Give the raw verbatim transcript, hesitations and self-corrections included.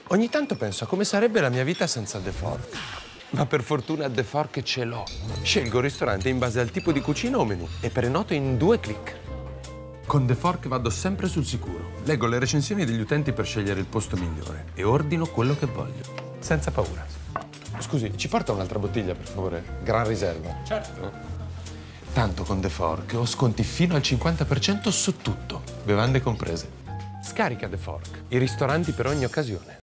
Ogni tanto penso a come sarebbe la mia vita senza The Fork. Ma per fortuna The Fork ce l'ho. Scelgo il ristorante in base al tipo di cucina o menù e prenoto in due clic. Con The Fork vado sempre sul sicuro. Leggo le recensioni degli utenti per scegliere il posto migliore e ordino quello che voglio, senza paura. Scusi, ci porta un'altra bottiglia, per favore? Gran riserva. Certo. Tanto con The Fork ho sconti fino al cinquanta per cento su tutto, bevande comprese. Scarica The Fork, i ristoranti per ogni occasione.